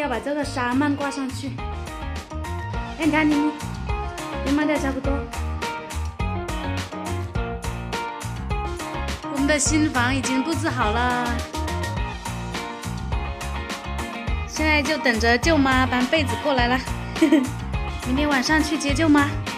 把这个纱幔挂上去。哎，你看你抹掉差不多。我们的新房已经布置好了，现在就等着舅妈搬被子过来了。明天晚上去接舅妈。